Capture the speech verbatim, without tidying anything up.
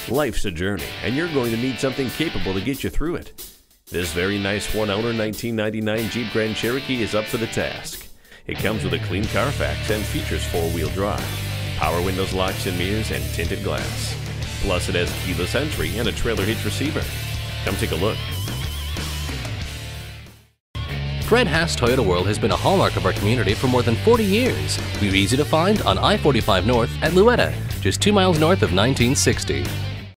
Life's a journey, and you're going to need something capable to get you through it. This very nice one-owner nineteen ninety-nine Jeep Grand Cherokee is up for the task. It comes with a clean Carfax and features four-wheel drive, power windows, locks and mirrors, and tinted glass. Plus, it has keyless entry and a trailer hitch receiver. Come take a look. Fred Haas Toyota World has been a hallmark of our community for more than forty years. We're easy to find on I forty-five North at Louetta, just two miles north of nineteen sixty.